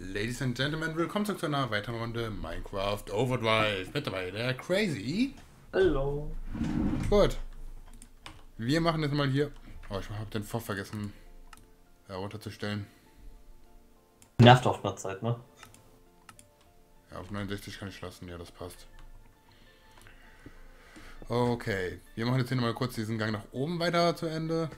Ladies and Gentlemen, willkommen zurück zu einer weiteren Runde Minecraft Overdrive. Mit dabei der Crazy. Hallo. Gut. Wir machen jetzt mal hier... Oh, ich habe den Pfropf vergessen runterzustellen. Nervt auf einer Zeit, ne? Ja, auf 69 kann ich lassen. Ja, das passt. Okay. Wir machen jetzt hier nochmal kurz diesen Gang nach oben weiter zu Ende.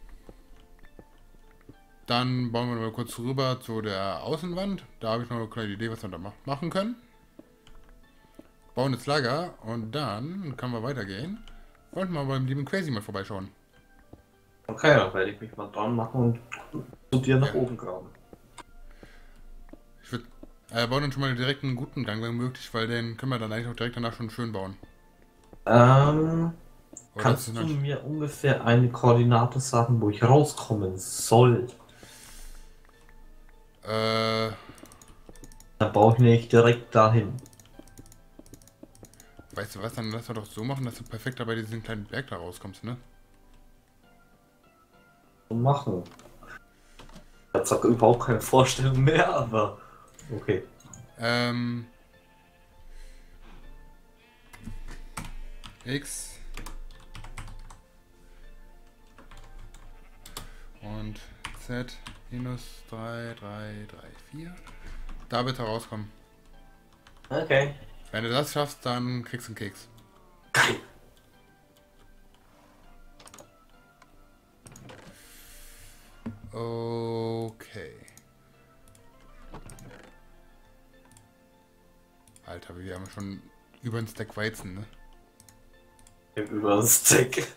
Dann bauen wir mal kurz rüber zu der Außenwand. Da habe ich noch eine kleine Idee, was wir da machen können. Bauen jetzt Lager und dann können wir weitergehen. Wollten wir beim lieben Crazy mal vorbeischauen. Okay, dann werde ich mich mal dran machen und zu dir nach oben graben. Ich würde bauen dann schon mal direkt einen guten Gang, wenn möglich, weil den können wir dann eigentlich auch direkt danach schon schön bauen. Oder Kannst du mir ungefähr eine Koordinate sagen, wo ich rauskommen soll? Dann baue ich nämlich direkt dahin. Weißt du was, dann lass wir doch so machen, dass du perfekt dabei diesen kleinen Berg da rauskommst, ne? Machen. Ich habe überhaupt keine Vorstellung mehr, aber okay. X und Z minus 3, 3, 3, 4. Da bitte rauskommen. Okay. Wenn du das schaffst, dann kriegst du einen Keks. Okay. Alter, wir haben schon über einen Stack Weizen, ne? Über den Stick.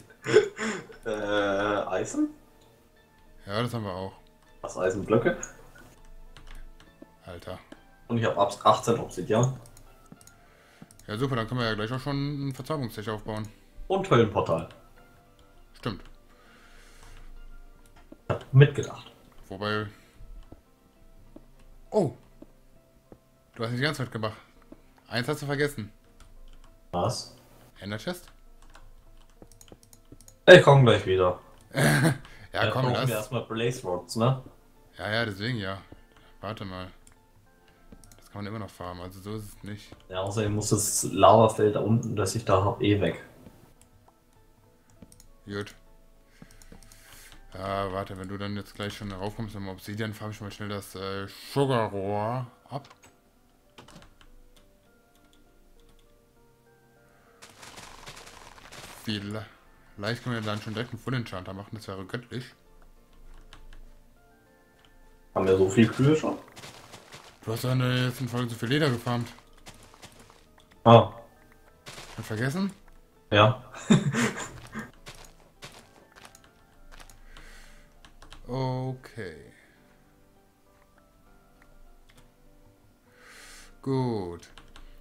Eisen? Ja, das haben wir auch. Was Eisenblöcke? Alter. Und ich habe 18 Obsidian. Ja, super, dann können wir ja gleich auch schon einen Verzauberungstech aufbauen. Und Höllenportal. Stimmt. Ich hab mitgedacht. Wobei... Oh! Du hast nicht die ganze Zeit gemacht. Eins hast du vergessen. Was? Ender Chest? Ich komme gleich wieder. Ja, komm, brauchen lass. wir erstmal Blaze Rods, ne? Ja, deswegen ja. Warte mal. Das kann man immer noch farmen, also so ist es nicht. Ja, außerdem muss das Lavafeld da unten, das ich da habe, eh weg. Gut. Ja, warte, wenn du dann jetzt gleich schon raufkommst im Obsidian, farm ich mal schnell das Sugarrohr ab. Vielleicht können wir dann schon direkt einen Full Enchanter machen, das wäre göttlich. Haben wir so viel Kühe schon? Du hast ja in der letzten Folge so viel Leder gefarmt. Ah, Hat vergessen? ja. Okay. Gut.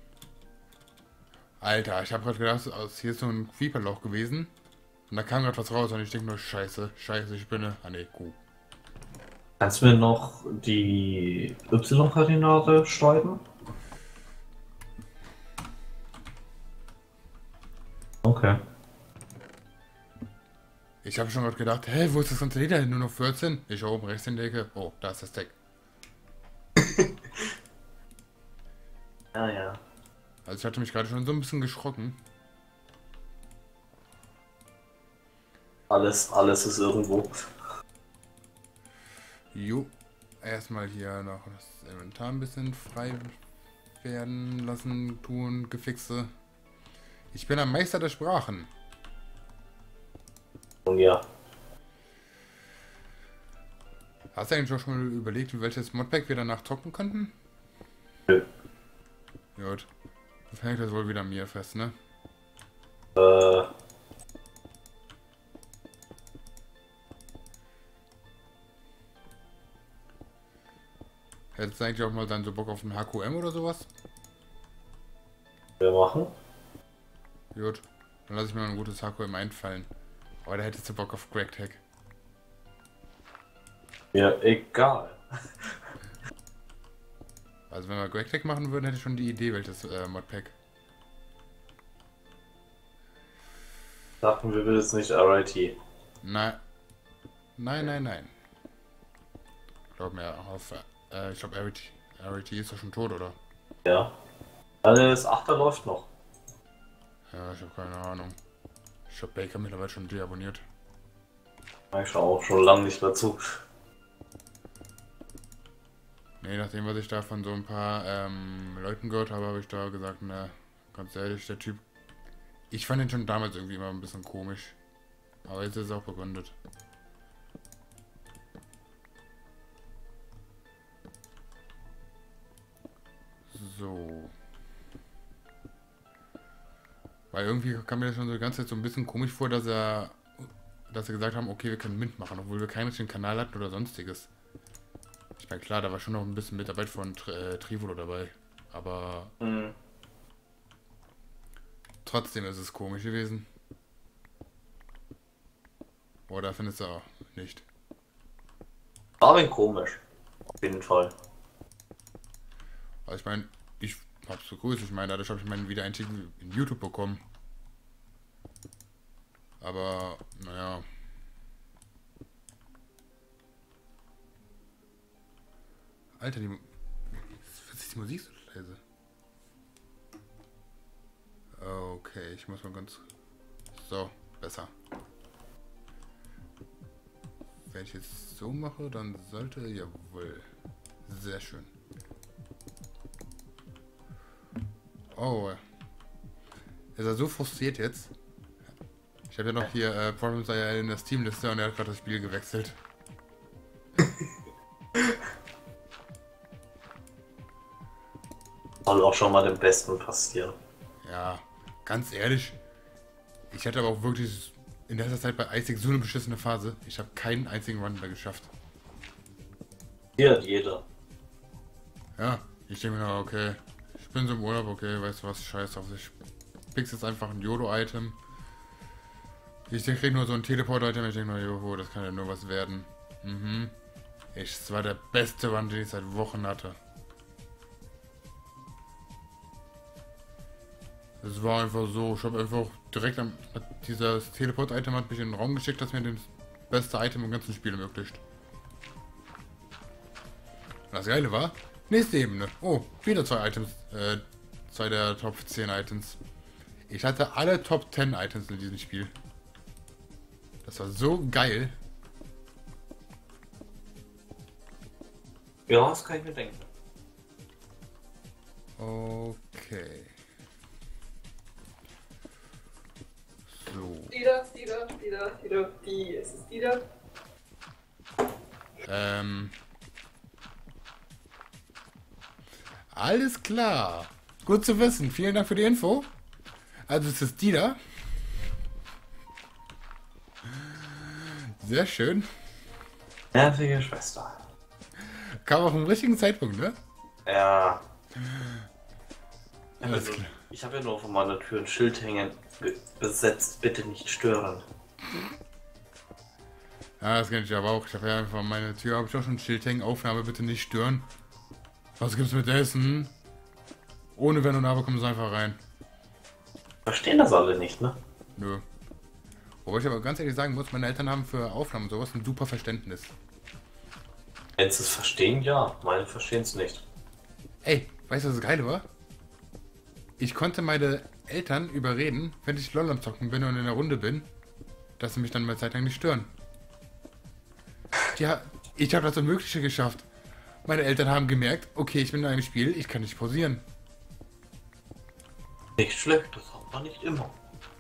Alter, ich habe gerade gedacht, hier ist so ein Creeperloch gewesen. Und da kam gerade was raus und ich denke nur, scheiße, Spinne. Ah ne, Kuh. Kannst du mir noch die Y-Koordinate schreiben? Okay. Ich habe schon gerade gedacht, hä, wo ist das ganze Leder hin? Nur noch 14? Ich oben rechts in der Ecke. Oh, da ist das Deck. Ja, ja. Also ich hatte mich gerade schon so ein bisschen geschrocken. Alles ist irgendwo. Jo. Erstmal hier noch das Inventar ein bisschen frei werden lassen, tun, Gefixe. Ich bin ein Meister der Sprachen. Und ja. Hast du eigentlich auch schon mal überlegt, wie welches Modpack wir danach zocken könnten? Nö. Gut. Das hängt das wohl wieder an mir fest, ne? Hättest du eigentlich auch mal dann so Bock auf ein HQM oder sowas? Wir machen. Gut. Dann lasse ich mir mal ein gutes HQM einfallen. Aber da hättest du Bock auf Crack-Tag. Ja, egal. Also wenn wir Crack-Tag machen würden, hätte ich schon die Idee, welches Modpack. Dachten wir will jetzt nicht RIT. Nein. Nein. Glaub mir, auf ich glaube RIT ist doch schon tot, oder? Ja. Also das 8. läuft noch. Ja, ich habe keine Ahnung. Ich habe Baker mittlerweile schon deabonniert. Ich schaue auch schon lange nicht mehr zu. Nee, nachdem, was ich da von so ein paar Leuten gehört habe, habe ich da gesagt, ne, ganz ehrlich, der Typ. Ich fand ihn schon damals irgendwie immer ein bisschen komisch. Aber jetzt ist es auch begründet. So. Weil irgendwie kam mir das schon so die ganze Zeit so ein bisschen komisch vor, dass sie gesagt haben, okay, wir können mitmachen, obwohl wir keinen richtigen Kanal hatten oder sonstiges. Ich meine, klar, da war schon noch ein bisschen Mitarbeit von Trivolo dabei. Aber trotzdem ist es komisch gewesen. Oder findest du auch nicht? War ein komisch. Auf jeden Fall. Also ich meine, ich hab's begrüßt. Ich meine, dadurch habe ich meinen Wiedereinstieg in YouTube bekommen. Aber, naja. Alter, was ist die Musik so leise? Okay, ich muss mal ganz... So, besser. Wenn ich jetzt so mache, dann sollte... Jawohl. Sehr schön. Oh. Ist er so frustriert jetzt? Ich habe ja noch hier Problems in der Steam-Liste und er hat gerade das Spiel gewechselt. Soll auch schon mal dem Besten passieren. Ja, ganz ehrlich. Ich hatte aber auch wirklich in letzter Zeit bei Isaac so eine beschissene Phase. Ich habe keinen einzigen Run mehr geschafft. Hier hat jeder. Ja, ich denke mir, nur, okay, ich bin so im Urlaub, okay, weißt du was, scheiß auf, ich fix jetzt einfach ein Yodo-Item. Ich krieg nur so ein Teleport-Item, ich denke nur, joho, das kann ja nur was werden. Mhm. Es war der beste Run, den ich seit Wochen hatte. Es war einfach so, ich habe einfach direkt dieses Teleport-Item hat mich in den Raum geschickt, das mir das beste Item im ganzen Spiel ermöglicht. Und das Geile war, nächste Ebene. Oh, wieder zwei Items, zwei der Top 10 Items. Ich hatte alle Top 10 Items in diesem Spiel. Das war so geil. Ja, das kann ich mir denken. Okay. So. Ist es die da? Alles klar. Gut zu wissen. Vielen Dank für die Info. Also es ist die da. Sehr schön. Nervige Schwester. Kam auch im richtigen Zeitpunkt, ne? Ja. Alles klar. Ich habe ja nur vor meiner Tür ein Schild hängen. Besetzt, bitte nicht stören. Ja, das kenne ich aber auch. Ich habe ja einfach an meine Tür, habe ich auch schon ein Schild hängen. Aufnahme bitte nicht stören. Was gibt's mit Essen? Ohne Wenn und Aber kommen sie einfach rein. Verstehen das alle nicht, ne? Nö. Wobei ich aber ganz ehrlich sagen muss, meine Eltern haben für Aufnahmen und sowas ein super Verständnis. Wenn sie es verstehen, ja. Meine verstehen es nicht. Ey, weißt du, was das Geile war? Ich konnte meine Eltern überreden, wenn ich LOL am Zocken bin und in der Runde bin, dass sie mich dann mal Zeit lang nicht stören. Ja, ich habe das Unmögliche geschafft. Meine Eltern haben gemerkt, okay, ich bin in einem Spiel, ich kann nicht pausieren. Nicht schlecht, das hat man nicht immer.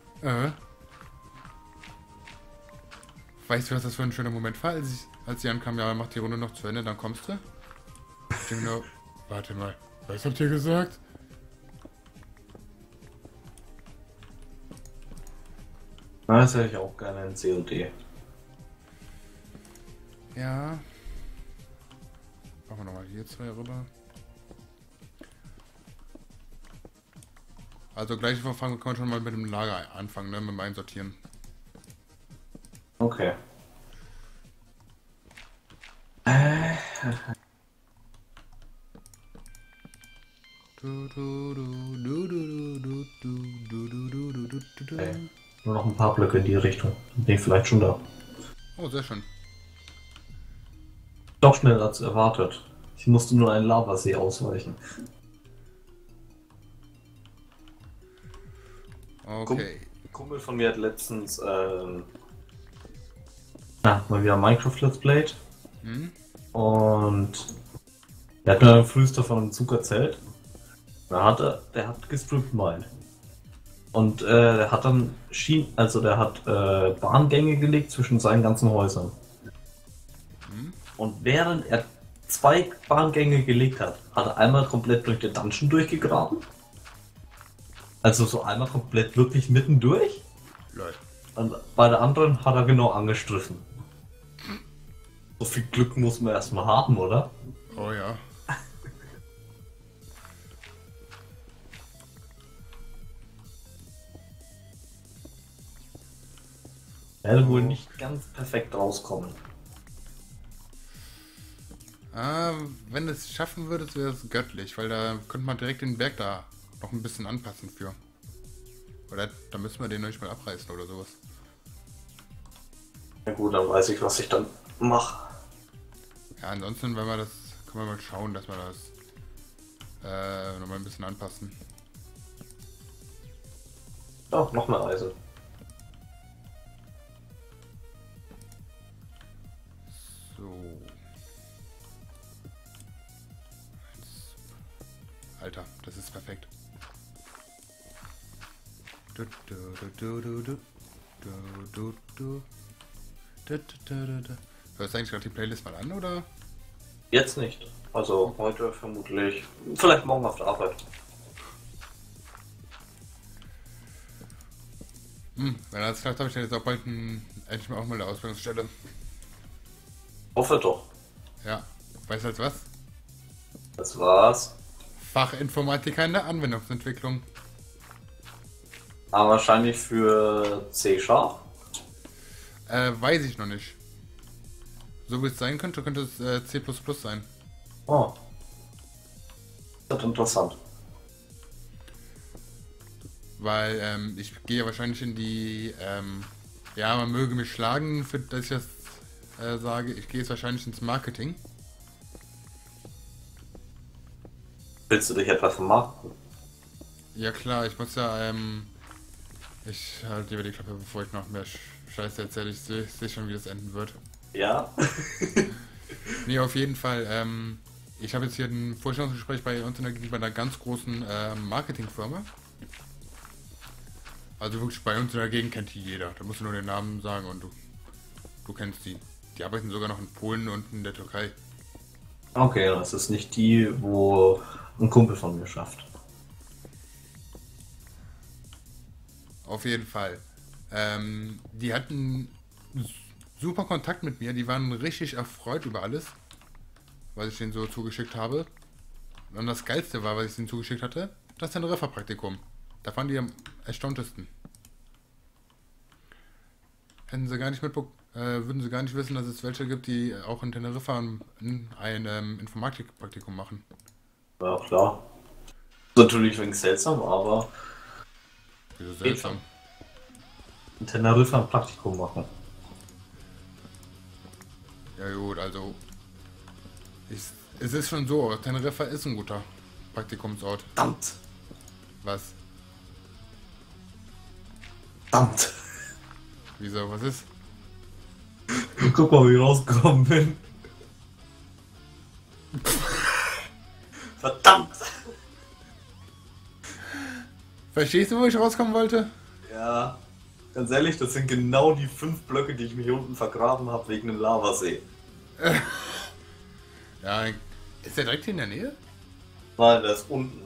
Weißt du, was das für ein schöner Moment war, als sie ankam, ja, mach die Runde noch zu Ende, dann kommst du? Ich denke nur, warte mal, was habt ihr gesagt? Na, das hätte ich auch gerne in COD. Ja. Machen wir nochmal hier zwei rüber. Also gleiche Verfahren kann man schon mal mit dem Lager anfangen, ne? Mit dem Einsortieren. Okay. Okay. Nur noch ein paar Blöcke in die Richtung. Bin ich vielleicht schon da. Oh, sehr schön. Doch schneller als erwartet. Ich musste nur einen Lavasee ausweichen. Okay. Ein Kumpel von mir hat letztens mal wieder Minecraft Let's Played. Hm? Und der hat mir dann frühester von einem Zug erzählt. Der hat gestrippt Mine. Und der hat dann Bahngänge gelegt zwischen seinen ganzen Häusern. Hm? Und während er 2 Bahngänge gelegt hat, hat er einmal komplett durch den Dungeon durchgegraben. Also so einmal komplett wirklich mittendurch. Lol. Und bei der anderen hat er genau angestriffen. So viel Glück muss man erstmal haben, oder? Oh ja. Er hätte wohl nicht ganz perfekt rauskommen. Wenn es schaffen würde, wäre es göttlich, weil da könnte man direkt den Berg da noch ein bisschen anpassen für. Oder da müssen wir den noch nicht mal abreißen oder sowas. Na gut, dann weiß ich, was ich dann mache. Ja, ansonsten, wenn wir das, können wir mal schauen, dass wir das nochmal ein bisschen anpassen. Ja, noch mehr Eisen. So. Alter, das ist perfekt. Hörst du eigentlich gerade die Playlist mal an, oder? Jetzt nicht. Also heute vermutlich. Vielleicht morgen auf der Arbeit. Wenn das klappt, habe ich jetzt auch bald endlich mal auch mal eine Ausbildungsstelle. Hoffe doch. Ja. Weißt du als was? Das war's. Fachinformatiker in der Anwendungsentwicklung. Aber wahrscheinlich für C#. Weiß ich noch nicht. So wie es sein könnte, könnte es C++ sein. Oh. Das ist interessant. Weil ich gehe wahrscheinlich in die, ja, man möge mich schlagen, für dass ich das sage, ich gehe jetzt wahrscheinlich ins Marketing. Willst du dich etwas vermarkten? Ja klar, ich muss ja, ich halte lieber die Klappe, bevor ich noch mehr Scheiße erzähle. Ich seh schon, wie das enden wird. Ja. Nee, auf jeden Fall, ich habe jetzt hier ein Vorstellungsgespräch bei uns in der Gegend bei einer ganz großen Marketingfirma. Also wirklich bei uns in der Gegend kennt die jeder. Da musst du nur den Namen sagen und du kennst die. Die arbeiten sogar noch in Polen und in der Türkei. Okay, das ist nicht die, wo ein Kumpel von mir schafft. Auf jeden Fall. Die hatten super Kontakt mit mir. Die waren richtig erfreut über alles, was ich denen so zugeschickt habe. Und das Geilste war, was ich denen zugeschickt hatte, das Teneriffa-Praktikum. Da fanden die am erstauntesten. Hätten sie gar nicht würden sie gar nicht wissen, dass es welche gibt, die auch in Teneriffa ein Informatikpraktikum machen. Ja, klar. Ist natürlich ein wenig seltsam, aber Wieso seltsam? in Teneriffa ein Praktikum machen. Ja gut, also es ist schon so, Teneriffa ist ein guter Praktikumsort. Verdammt! Was? Verdammt! Wieso? Was ist? Guck mal, wie ich rausgekommen bin. Verdammt! Verstehst du, wo ich rauskommen wollte? Ja, ganz ehrlich, das sind genau die 5 Blöcke, die ich mir hier unten vergraben habe wegen dem Lavasee. Ja, ist der direkt hier in der Nähe? Nein, der ist unten.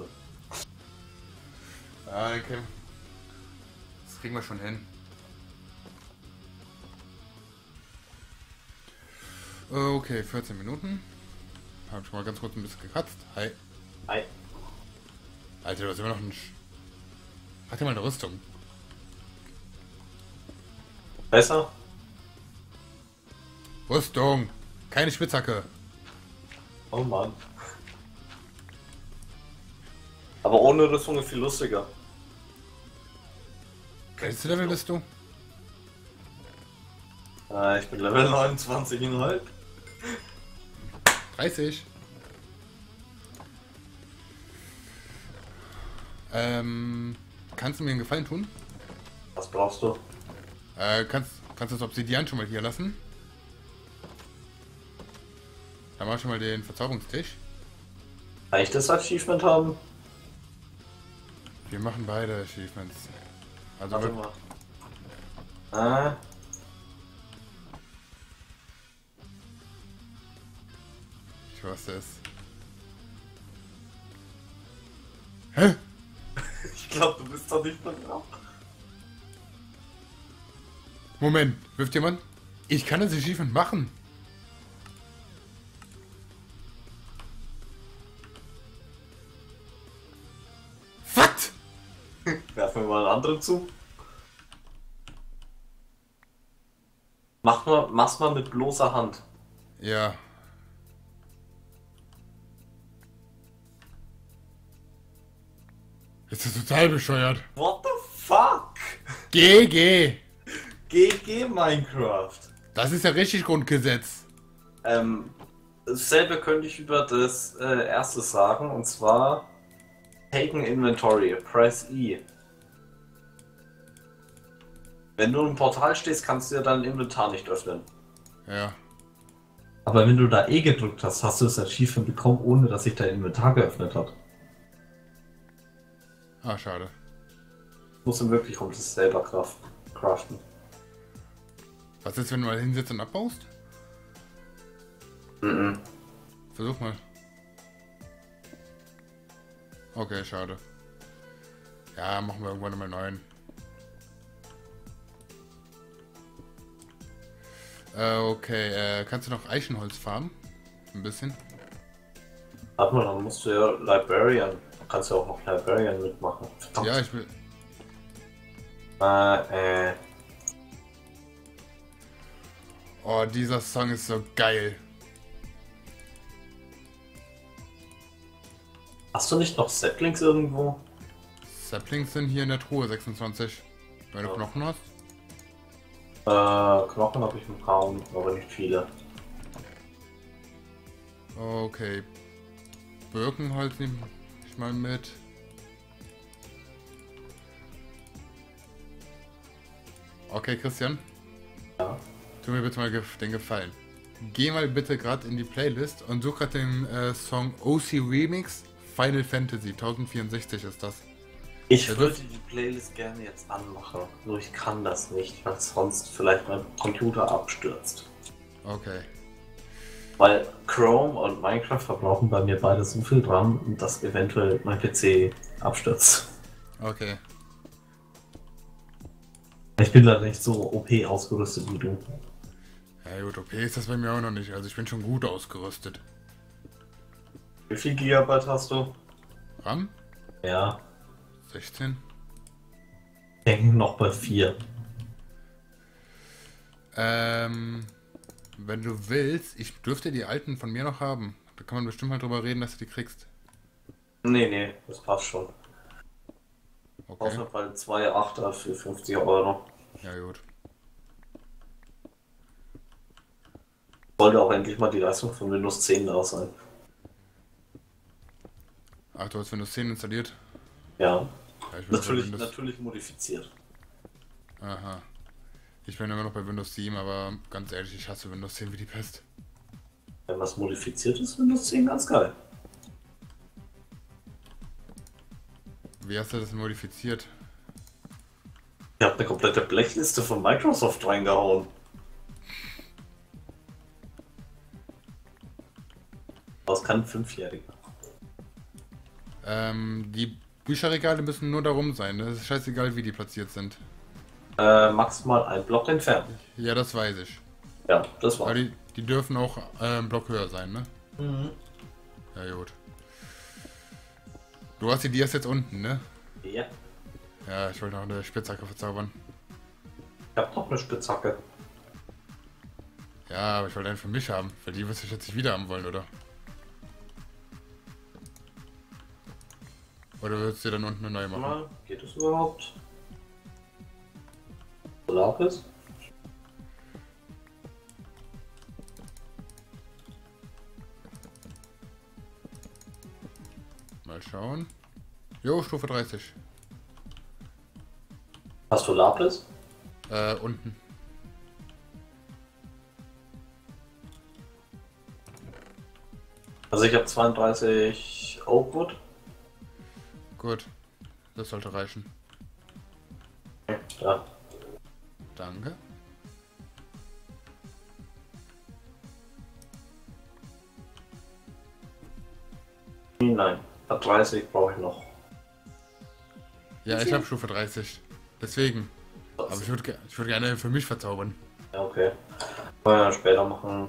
Ja, okay. Das kriegen wir schon hin. Okay, 14 Minuten. Hab schon mal ganz kurz ein bisschen gekratzt. Hi. Hi. Alter, du hast immer noch ein... Hat dir mal eine Rüstung? Besser? Rüstung! Keine Spitzhacke! Oh Mann. Aber ohne Rüstung ist viel lustiger. Welches Level bist du? Ich bin Level 29,5. 30. Kannst du mir einen Gefallen tun? Was brauchst du? Kannst das Obsidian schon mal hier lassen? Dann mach schon mal den Verzauberungstisch. Kann ich das Achievement haben? Wir machen beide Achievements. Also Warte mal. Ah, ich weiß das. Hä? ich glaube, du bist doch nicht mehr drauf. Moment, wirft jemand? Ich kann das Achievement machen. Was? Werfen wir mal einen anderen zu. Mach's mal mit bloßer Hand. Ja. Ist das total bescheuert. What the fuck? GG. GG Minecraft. Das ist ja richtig Grundgesetz. Dasselbe könnte ich über das erste sagen, und zwar Taken Inventory, Press E. Wenn du im Portal stehst, kannst du ja dein Inventar nicht öffnen. Ja. Aber wenn du da E gedrückt hast, hast du das Achievement bekommen, ohne dass sich dein Inventar geöffnet hat. Ah, schade. Muss du wirklich um das selber craften. Was ist, wenn du mal hinsetzt und abbaust? Mhm. Versuch mal. Okay, schade. Ja, machen wir irgendwann mal neuen. Okay, kannst du noch Eichenholz farmen? Ein bisschen? Warte mal, dann musst du ja Librarian. Du kannst ja auch noch Librarian mitmachen. Verdammt. Ja, ich will. Oh, dieser Song ist so geil. Hast du nicht noch Saplings irgendwo? Saplings sind hier in der Truhe, 26. Wenn du Ja. Knochen hast? Knochen habe ich ein paar, aber nicht viele. Okay. Birkenholz nehme ich mal mit. Okay, Christian. Ja. Tu mir bitte mal den Gefallen. Geh mal bitte gerade in die Playlist und such gerade den Song OC Remix Final Fantasy 1064 ist das. Ich Ja, würde die Playlist gerne jetzt anmachen, nur ich kann das nicht, weil sonst vielleicht mein Computer abstürzt. Okay. Weil Chrome und Minecraft verbrauchen bei mir beide so viel RAM, dass eventuell mein PC abstürzt. Okay. Ich bin leider nicht so OP ausgerüstet wie du. Ja gut, okay ist das bei mir auch noch nicht. Also ich bin schon gut ausgerüstet. Wie viel Gigabyte hast du? RAM? Ja, 16. ich denke noch bei 4. Wenn du willst, ich dürfte die alten von mir noch haben. Da kann man bestimmt mal drüber reden, dass du die kriegst. Nee, das passt schon. Okay. Außer bei 2 Achter für 50 Euro. Ja gut. Sollte auch endlich mal die Leistung von Windows 10 da sein. Ach, du hast Windows 10 installiert? Ja, Ja, ich bin bei natürlich, Windows... natürlich modifiziert. Aha. Ich bin immer noch bei Windows 7, aber ganz ehrlich, ich hasse Windows 10 wie die Pest. Wenn was modifiziert ist, Windows 10 ganz geil. Wie hast du das modifiziert? Ich habe eine komplette Blechliste von Microsoft reingehauen. Das kann ein 5-Jähriger. Die Bücherregale müssen nur darum sein. Das ist scheißegal, wie die platziert sind. Maximal ein Block entfernt. Ja, das weiß ich. Ja, das Aber war's. die dürfen auch einen Block höher sein, ne? Mhm. Ja, gut. Du hast die Dias jetzt unten, ne? Ja, Ja, ich wollte noch eine Spitzhacke verzaubern. ich hab noch eine Spitzhacke. Ja, aber ich wollte einen für mich haben, weil die wirst du jetzt nicht wieder haben wollen, oder? Oder würdest du dir dann unten eine neue machen? Mal, geht es überhaupt? Lapis? Mal schauen. Jo, Stufe 30. Hast du Lapis? Unten. Also ich habe 32 Oakwood. Gut. Das sollte reichen. Ja. Danke. Nein, ab 30 brauche ich noch. Ja, ich habe Stufe 30. Deswegen. Aber ich würde gerne für mich verzaubern. Ja, okay. Wollen wir später machen.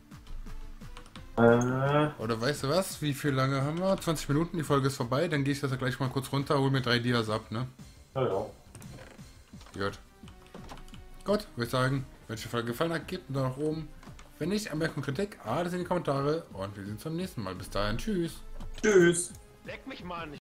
Oder weißt du was? Wie viel lange haben wir? 20 Minuten, die Folge ist vorbei. Dann gehe ich das gleich mal kurz runter, hol mir 3 Dias ab, ne? Ja, ja. Gut. Gut, würde ich sagen, wenn euch die Folge gefallen hat, gebt einen Daumen nach oben. Wenn nicht, Anmerkung, Kritik, alles in die Kommentare. Und wir sehen uns beim nächsten Mal. Bis dahin, tschüss. Tschüss. Leck mich mal.